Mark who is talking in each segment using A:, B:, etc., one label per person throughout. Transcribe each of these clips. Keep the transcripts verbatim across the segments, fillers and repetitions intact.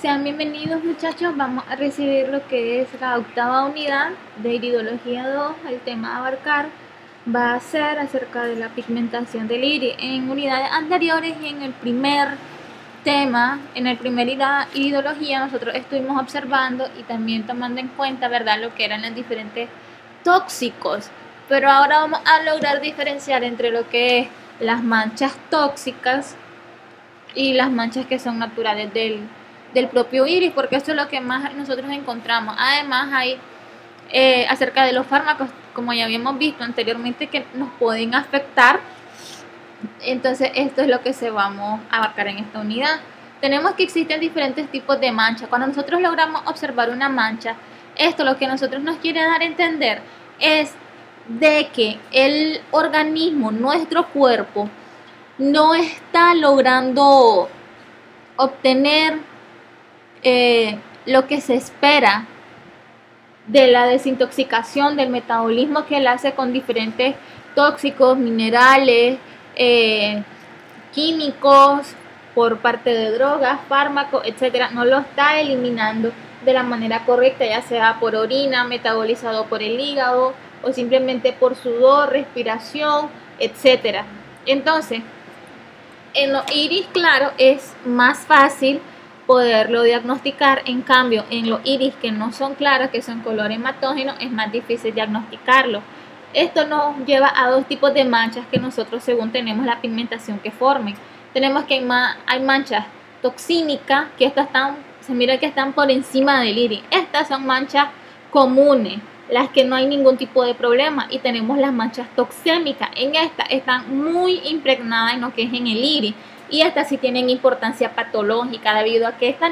A: Sean bienvenidos muchachos, vamos a recibir lo que es la octava unidad de iridología dos. El tema a abarcar va a ser acerca de la pigmentación del iris. En unidades anteriores y en el primer tema, en el primer iridología, nosotros estuvimos observando y también tomando en cuenta, ¿verdad?, lo que eran los diferentes tóxicos. Pero ahora vamos a lograr diferenciar entre lo que es las manchas tóxicas y las manchas que son naturales del del propio iris, porque esto es lo que más nosotros encontramos. Además hay eh, acerca de los fármacos, como ya habíamos visto anteriormente, que nos pueden afectar. Entonces esto es lo que se vamos a abarcar en esta unidad. Tenemos que existen diferentes tipos de manchas. Cuando nosotros logramos observar una mancha, esto lo que nosotros nos quiere dar a entender es de que el organismo, nuestro cuerpo, no está logrando obtener Eh, lo que se espera de la desintoxicación del metabolismo que él hace con diferentes tóxicos, minerales, eh, químicos, por parte de drogas, fármacos, etcétera. No lo está eliminando de la manera correcta, ya sea por orina, metabolizado por el hígado o simplemente por sudor, respiración, etcétera. Entonces, en los iris claros es más fácil poderlo diagnosticar. En cambio, en los iris que no son claros, que son color hematógeno, es más difícil diagnosticarlo. Esto nos lleva a dos tipos de manchas que nosotros, según tenemos la pigmentación que formen. Tenemos que hay, ma hay manchas toxínicas, que estas están, se mira que están por encima del iris. Estas son manchas comunes, las que no hay ningún tipo de problema. Y tenemos las manchas toxémicas. En estas están muy impregnadas en lo que es en el iris. Y estas sí tienen importancia patológica, debido a que estas,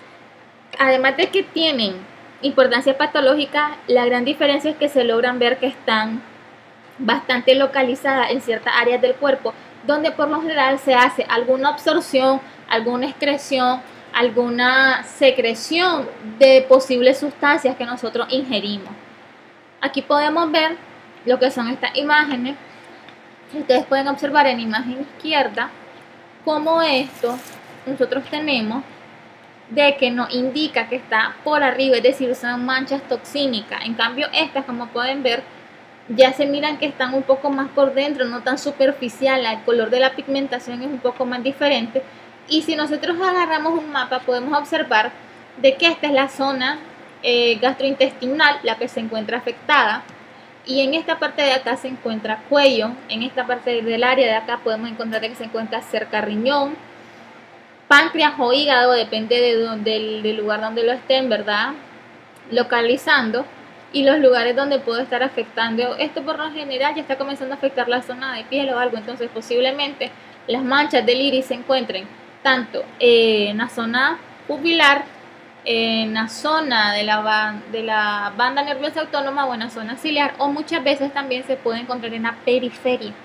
A: además de que tienen importancia patológica, la gran diferencia es que se logran ver que están bastante localizadas en ciertas áreas del cuerpo, donde por lo general se hace alguna absorción, alguna excreción, alguna secreción de posibles sustancias que nosotros ingerimos. Aquí podemos ver lo que son estas imágenes. Ustedes pueden observar en la imagen izquierda como esto nosotros tenemos de que nos indica que está por arriba, es decir, son manchas toxínicas. En cambio estas, como pueden ver, ya se miran que están un poco más por dentro, no tan superficial. El color de la pigmentación es un poco más diferente. Y si nosotros agarramos un mapa, podemos observar de que esta es la zona eh, gastrointestinal, la que se encuentra afectada. Y en esta parte de acá se encuentra cuello. En esta parte del área de acá podemos encontrar que se encuentra cerca riñón, páncreas o hígado, depende de donde, del, del lugar donde lo estén, ¿verdad?, localizando. Y los lugares donde puede estar afectando. Esto por lo general ya está comenzando a afectar la zona de piel o algo. Entonces posiblemente las manchas del iris se encuentren tanto eh, en la zona pupilar, en la zona de la, de la banda nerviosa autónoma o en la zona ciliar, o muchas veces también se puede encontrar en la periferia.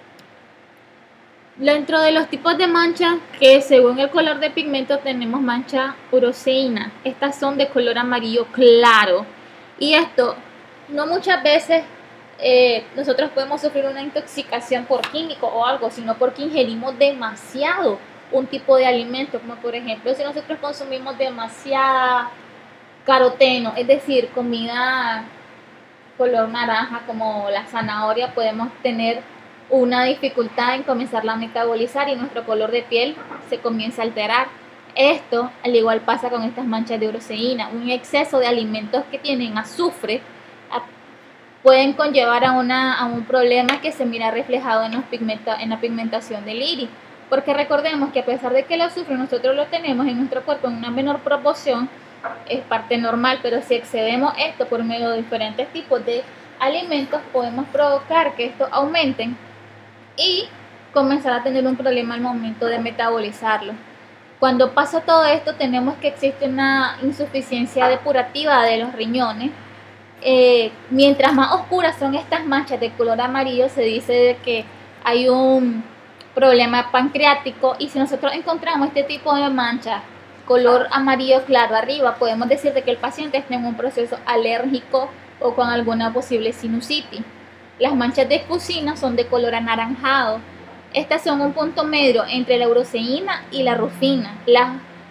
A: Dentro de los tipos de manchas, que según el color de pigmento tenemos mancha uroceína. Estas son de color amarillo claro, y esto no muchas veces eh, nosotros podemos sufrir una intoxicación por químico o algo, sino porque ingerimos demasiado un tipo de alimento, como por ejemplo si nosotros consumimos demasiada caroteno, es decir, comida color naranja como la zanahoria, podemos tener una dificultad en comenzarla a metabolizar y nuestro color de piel se comienza a alterar. Esto al igual pasa con estas manchas de uroceína. Un exceso de alimentos que tienen azufre a, pueden conllevar a, una, a un problema que se mira reflejado en, los pigmenta, en la pigmentación del iris. Porque recordemos que a pesar de que el azufre nosotros lo tenemos en nuestro cuerpo en una menor proporción, es parte normal, pero si excedemos esto por medio de diferentes tipos de alimentos, podemos provocar que estos aumenten y comenzar a tener un problema al momento de metabolizarlo. Cuando pasa todo esto, tenemos que existe una insuficiencia depurativa de los riñones. Eh, mientras más oscuras son estas manchas de color amarillo, se dice de que hay un problema pancreático. Y si nosotros encontramos este tipo de mancha color amarillo claro arriba, podemos decir de que el paciente está en un proceso alérgico o con alguna posible sinusitis. Las manchas de fucina son de color anaranjado. Estas son un punto medio entre la uroceína y la rufina. Las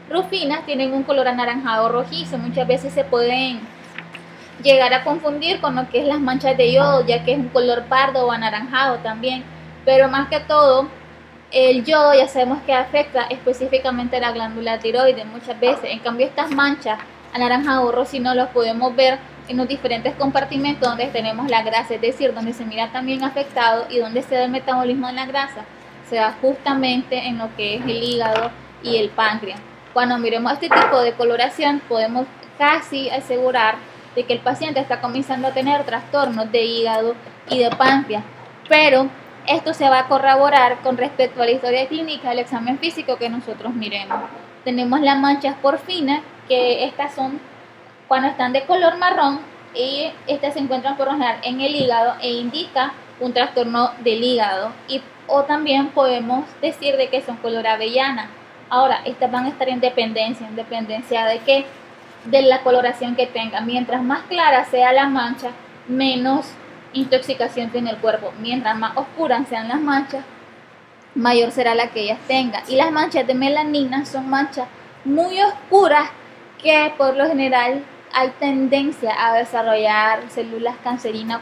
A: rufinas tienen un color anaranjado rojizo. Muchas veces se pueden llegar a confundir con lo que es las manchas de yodo, ya que es un color pardo o anaranjado también, pero más que todo el yodo ya sabemos que afecta específicamente a la glándula tiroides muchas veces. En cambio, estas manchas anaranjado o rojo no los podemos ver en los diferentes compartimentos donde tenemos la grasa, es decir, donde se mira también afectado y donde se da el metabolismo de la grasa, se da justamente en lo que es el hígado y el páncreas. Cuando miremos este tipo de coloración, podemos casi asegurar de que el paciente está comenzando a tener trastornos de hígado y de páncreas, pero esto se va a corroborar con respecto a la historia clínica del examen físico que nosotros miremos. Tenemos las manchas porfinas, que estas son cuando están de color marrón, y estas se encuentran por lo general en el hígado e indica un trastorno del hígado, y o también podemos decir de que son color avellana. Ahora, estas van a estar en dependencia, en dependencia de qué, de la coloración que tengan. Mientras más clara sea la mancha, menos intoxicación tiene el cuerpo. Mientras más oscuras sean las manchas, mayor será la que ellas tengan. Y las manchas de melanina son manchas muy oscuras que por lo general hay tendencia a desarrollar células cancerinas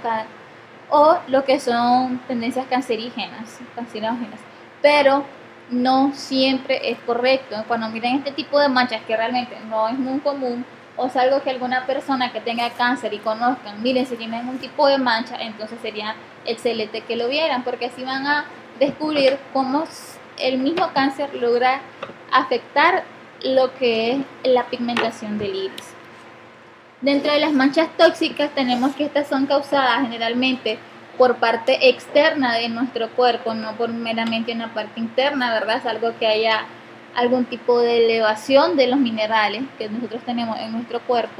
A: o lo que son tendencias cancerígenas, cancerógenas, pero no siempre es correcto. Cuando miren este tipo de manchas, que realmente no es muy común, o es algo que alguna persona que tenga cáncer y conozcan, miren, si tienen un tipo de mancha, entonces sería excelente que lo vieran, porque así van a descubrir cómo el mismo cáncer logra afectar lo que es la pigmentación del iris. Dentro de las manchas tóxicas tenemos que estas son causadas generalmente por parte externa de nuestro cuerpo, no por meramente una parte interna, ¿verdad? Es algo que haya algún tipo de elevación de los minerales que nosotros tenemos en nuestro cuerpo.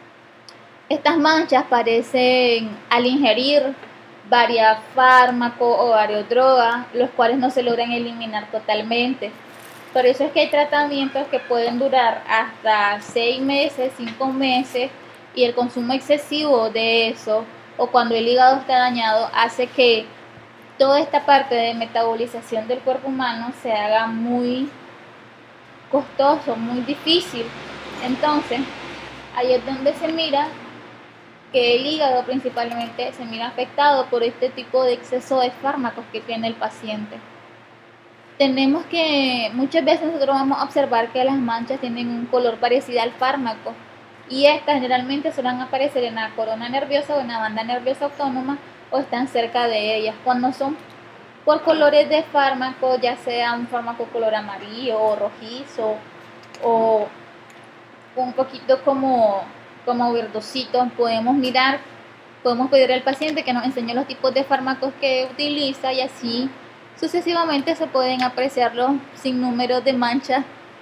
A: Estas manchas aparecen al ingerir varios fármacos o varias drogas, los cuales no se logran eliminar totalmente. Por eso es que hay tratamientos que pueden durar hasta seis meses, cinco meses, y el consumo excesivo de eso, o cuando el hígado está dañado, hace que toda esta parte de metabolización del cuerpo humano se haga muy costoso, muy difícil. Entonces, ahí es donde se mira que el hígado principalmente se mira afectado por este tipo de exceso de fármacos que tiene el paciente. Tenemos que, muchas veces nosotros vamos a observar que las manchas tienen un color parecido al fármaco, y estas generalmente suelen aparecer en la corona nerviosa o en la banda nerviosa autónoma, o están cerca de ellas. Cuando son por colores de fármaco, ya sea un fármaco color amarillo o rojizo o un poquito como, como verdosito, podemos mirar, podemos pedir al paciente que nos enseñe los tipos de fármacos que utiliza, y así sucesivamente se pueden apreciar los sinnúmeros de manchas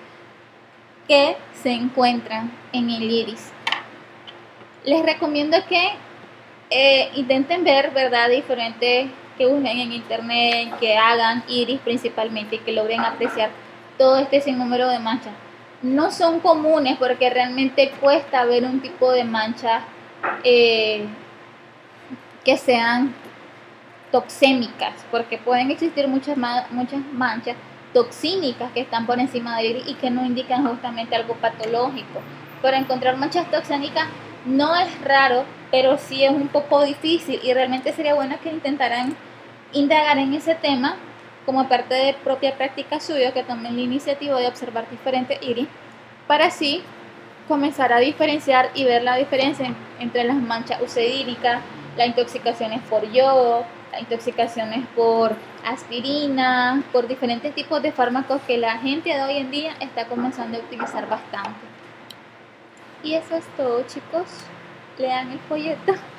A: que se encuentran en el iris. Les recomiendo que eh, intenten ver, ¿verdad?, diferentes, que busquen en internet, que hagan iris principalmente y que logren apreciar todo este sinnúmero de manchas. No son comunes porque realmente cuesta ver un tipo de manchas eh, que sean toxémicas, porque pueden existir muchas, muchas manchas toxínicas que están por encima del iris y que no indican justamente algo patológico. Pero encontrar manchas toxénicas no es raro, pero sí es un poco difícil, y realmente sería bueno que intentaran indagar en ese tema como parte de propia práctica suya, que tomen la iniciativa de observar diferentes iris para así comenzar a diferenciar y ver la diferencia entre las manchas useíricas, las intoxicaciones por yodo, las intoxicaciones por aspirina, por diferentes tipos de fármacos que la gente de hoy en día está comenzando a utilizar bastante. Y eso es todo, chicos. Lean el folleto.